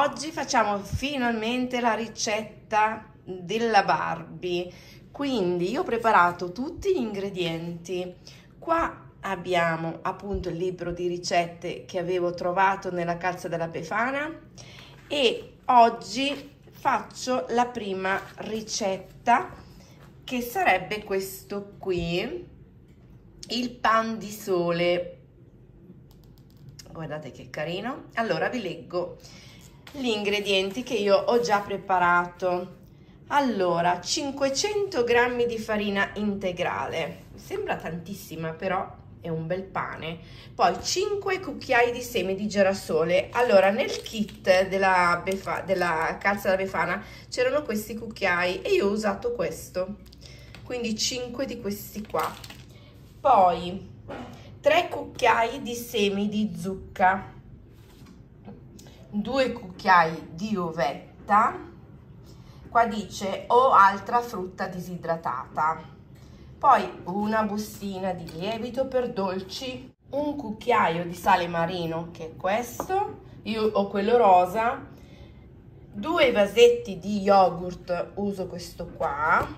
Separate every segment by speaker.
Speaker 1: Oggi facciamo finalmente la ricetta della Barbie. Quindi io ho preparato tutti gli ingredienti. Qua abbiamo appunto il libro di ricette che avevo trovato nella calza della Befana e oggi faccio la prima ricetta, che sarebbe questo qui, il pan di sole. Guardate che carino. Allora vi leggo gli ingredienti che io ho già preparato. Allora, 500 grammi di farina integrale, mi sembra tantissima, però è un bel pane. Poi 5 cucchiai di semi di girasole. Allora, nel kit della calza della Befana c'erano questi cucchiai e io ho usato questo, quindi 5 di questi qua. Poi 3 cucchiai di semi di zucca, 2 cucchiai di uvetta, qua dice o altra frutta disidratata, poi una bustina di lievito per dolci, un cucchiaio di sale marino, che è questo, io ho quello rosa, 2 vasetti di yogurt, uso questo qua,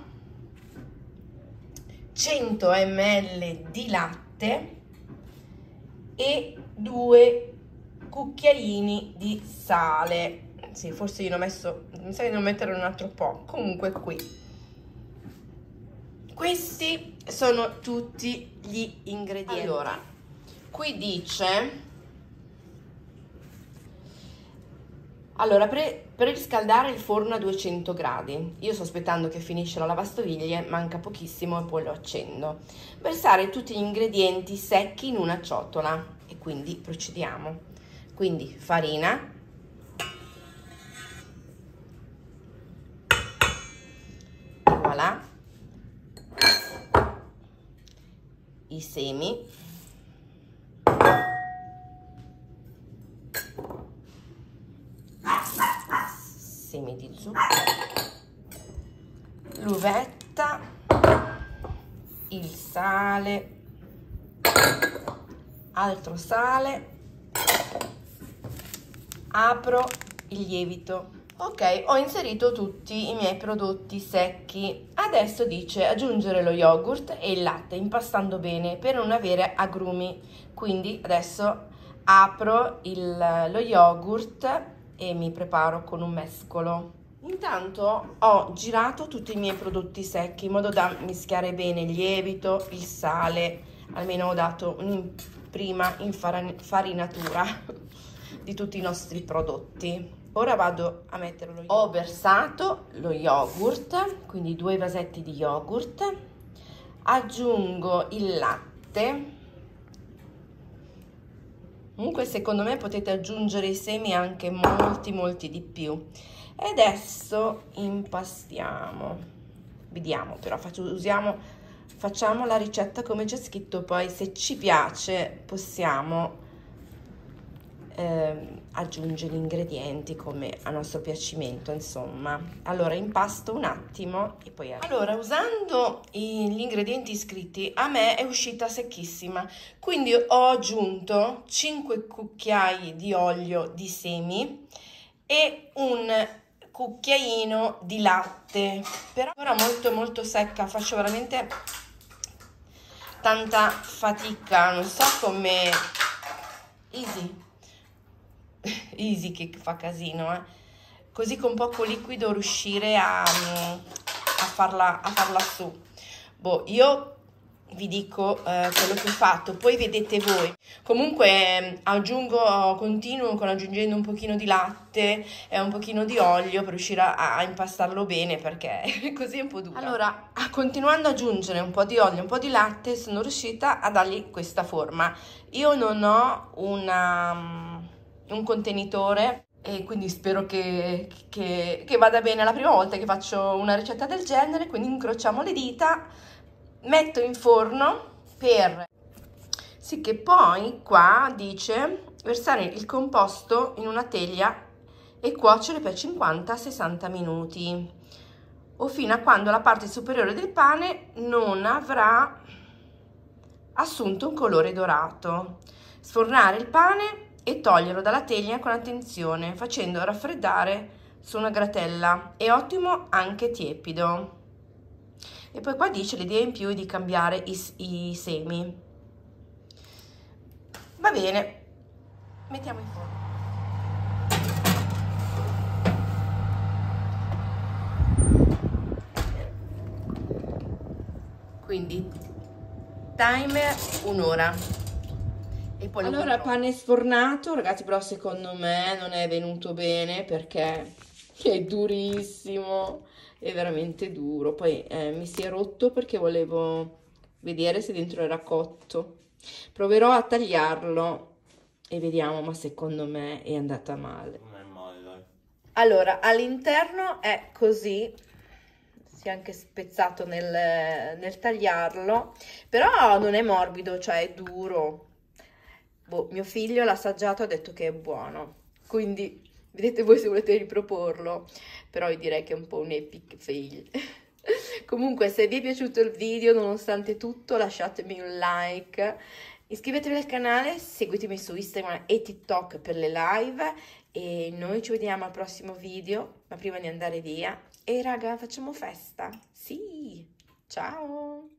Speaker 1: 100 ml di latte e 2 cucchiaini di sale. Sì, forse io ne ho messo, mi sa di non mettere un altro po', comunque qui. Questi sono tutti gli ingredienti. Allora, qui dice, allora, per riscaldare il forno a 200 gradi, io sto aspettando che finisce la lavastoviglie, manca pochissimo e poi lo accendo. Versare tutti gli ingredienti secchi in una ciotola e quindi procediamo. Quindi farina, voilà, i semi, semi di zucchero, l'uvetta, il sale, altro sale, apro il lievito. Ok, ho inserito tutti i miei prodotti secchi. Adesso dice aggiungere lo yogurt e il latte impastando bene per non avere agrumi. Quindi adesso apro lo yogurt e mi preparo con un mescolo. Intanto ho girato tutti i miei prodotti secchi in modo da mischiare bene il lievito, il sale, almeno ho dato prima infarinatura di tutti i nostri prodotti. Ora vado a mettere lo yogurt. Ho versato lo yogurt, quindi 2 vasetti di yogurt, aggiungo il latte. Comunque secondo me potete aggiungere i semi anche molti di più. E adesso impastiamo. Vediamo, però facciamo la ricetta come c'è scritto, poi se ci piace possiamo aggiungere gli ingredienti come a nostro piacimento, insomma. Allora impasto un attimo e poi allora, usando gli ingredienti scritti, a me è uscita secchissima, quindi ho aggiunto 5 cucchiai di olio di semi e un cucchiaino di latte, però ora molto secca, faccio veramente tanta fatica, non so come easy che fa casino, così con poco liquido riuscire a farla su. Boh, io vi dico quello che ho fatto, poi vedete voi. Comunque continuo aggiungendo un pochino di latte e un pochino di olio per riuscire a impastarlo bene, perché così è un po' duro. Allora, continuando ad aggiungere un po' di olio, un po' di latte, sono riuscita a dargli questa forma. Io non ho un contenitore e quindi spero che vada bene. La prima volta che faccio una ricetta del genere, quindi incrociamo le dita, metto in forno sì, che poi qua dice versare il composto in una teglia e cuocere per 50-60 minuti o fino a quando la parte superiore del pane non avrà assunto un colore dorato. Sfornare il pane e toglierlo dalla teglia con attenzione, facendo raffreddare su una gratella. È ottimo anche tiepido. E poi qua dice l'idea in più è di cambiare i semi. Va bene, mettiamo in forno. Quindi timer un'ora. E poi allora pane sfornato, ragazzi, però secondo me non è venuto bene perché è durissimo, è veramente duro. Poi mi si è rotto perché volevo vedere se dentro era cotto. Proverò a tagliarlo e vediamo, ma secondo me è andata male.
Speaker 2: Non è male, dai.
Speaker 1: Allora, all'interno è così, si è anche spezzato nel tagliarlo, però non è morbido, cioè è duro. Boh, mio figlio l'ha assaggiato e ha detto che è buono, quindi vedete voi se volete riproporlo, però io direi che è un po' un epic fail. Comunque, se vi è piaciuto il video, nonostante tutto, lasciatemi un like, iscrivetevi al canale, seguitemi su Instagram e TikTok per le live e noi ci vediamo al prossimo video, ma prima di andare via, e raga, facciamo festa, sì, ciao!